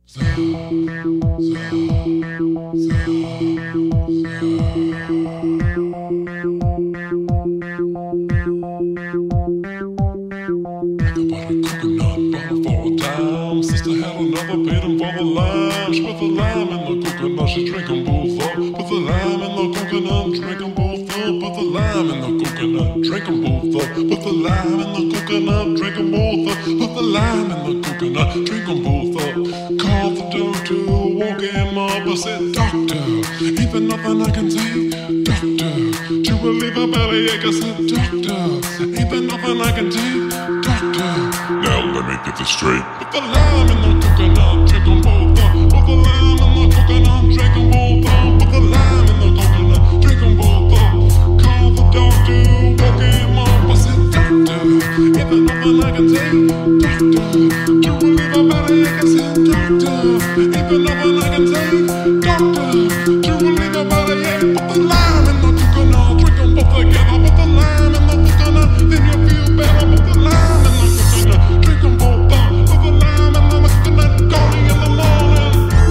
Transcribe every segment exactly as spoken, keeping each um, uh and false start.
Sister had another paid him for the lime. She put the lime in the coconut, she drink them both up. Put the lime in the coconut, drink them both up. Put the lime in the coconut, drink them both up. Put the lime in the coconut, drink them both up. Put the lime in the coconut, drink them both up. Called the doctor, woke him up. I said, doctor, ain't there nothing I can take? Doctor, to relieve a bellyache. I said, doctor, ain't there nothing I can take? Doctor, now let me get this straight. Put the lime in the coconut, drink them both up. Put the lime in the coconut, drink them both up. Put the lime in the coconut, drink them both up. Call the doctor, woke him up. I said, doctor, ain't there nothing I can take? Doctor, to relieve a bellyache. I said, doctor, ain't there nothing I can take? Doctor, to relieve a bellyache. Put the lime in the coconut, drink them both together. Put the lime in the coconut, then you feel better. Put the lime in the coconut, drink them both up. Put the lime in the coconut, calling in the morning.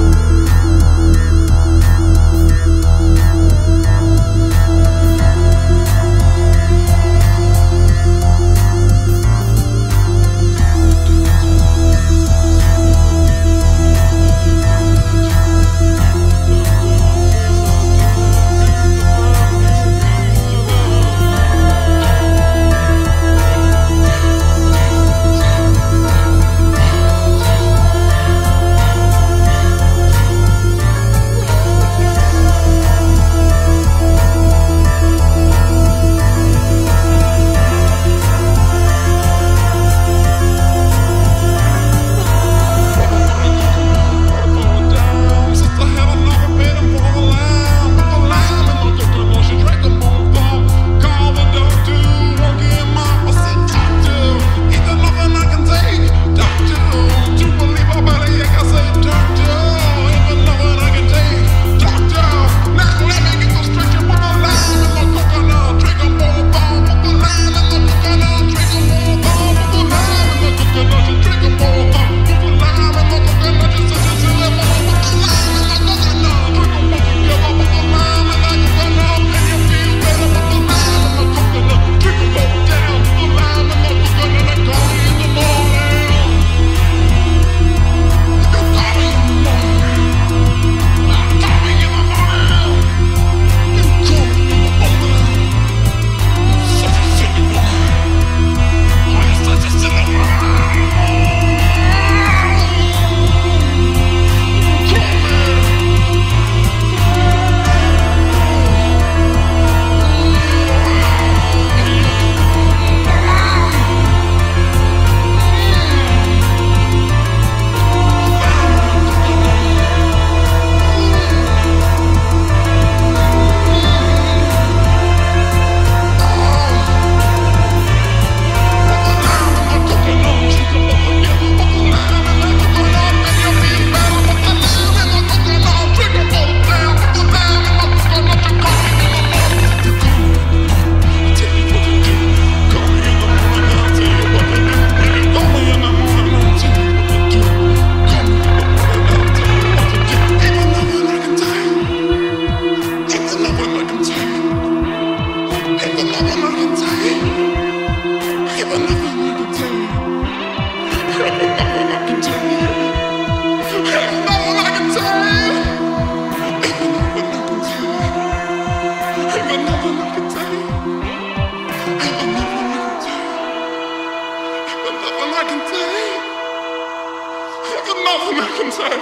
Nothing I can take.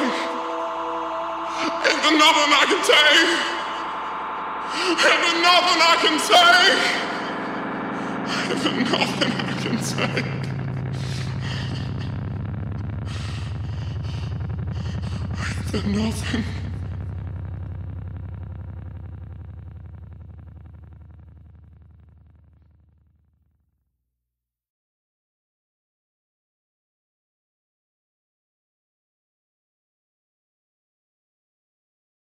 Ain't there nothing I can take. Ain't there nothing I can take. Ain't there nothing I can take. Ain't there nothing.